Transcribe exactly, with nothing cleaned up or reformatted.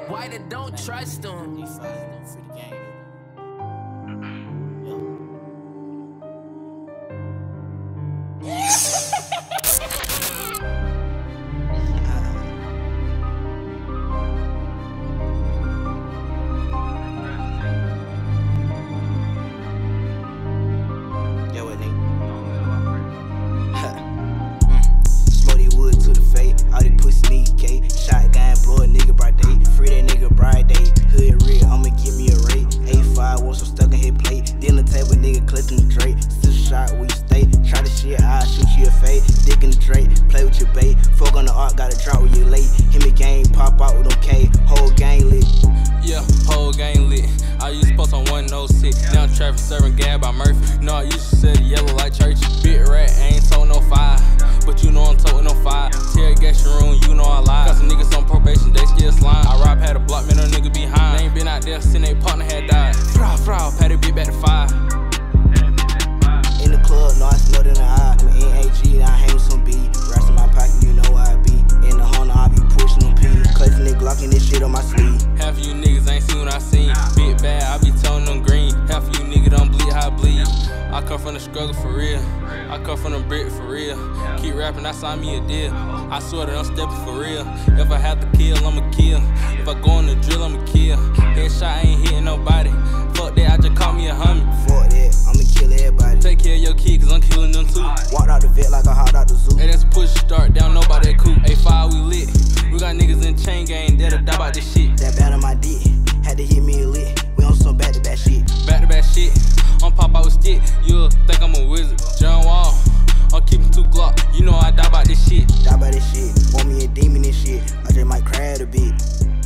Why they don't trust them? Dick in the Drake, play with your bait. Fuck on the art, gotta drop when you late. Hit me game, pop out with them K. Whole gang lit. Yeah, whole gang lit. I used to post on one oh six. Now I'm traffic serving gas by Murphy. No, I used to sell the yellow like church. Big rat, I ain't told no fire. But you know I'm toting no fire. Tear gas your room, you know I lie. Got some niggas on probation, they still slime. I rob had a block, man, no nigga behind. They ain't been out there since they partner had died. Fraud, fraud, patty bitch back to fire. In the club, no, I smelled in the eye. I'm in A G, and I hang with some B. Rats in my pocket, you know I be. In the Honda, I be pushing them P. Clutching and glocking this shit on my sleeve. Half of you niggas ain't seen what I seen. Big bad, I be telling them green. Half of you niggas don't bleed how I bleed. I come from the struggle for real. I come from the brick for real. Keep rapping, I signed me a deal. I swear that I'm stepping for real. If I have to kill, I'ma kill. If I go on the drill, I'ma kill. Headshot ain't hitting nobody. Fuck that, I just call me a homie. Fuck that, I'ma kill everybody. Take care of your kid, cause I'm killing them too. Walked out the vet like a hot out the zoo. Hey, that's a push start, down nobody that cool. A five, we lit. We got niggas in chain gang, that'll die about this shit. That bad on my dick, had to hit me a lick. We on some back to back shit. Back to back shit. I'm pop out with stick, you'll think I'm a wizard. John Wall, I'm keeping two Glock. You know I die about this shit. Die about this shit. Want me a demon and shit. I just might cry a bit.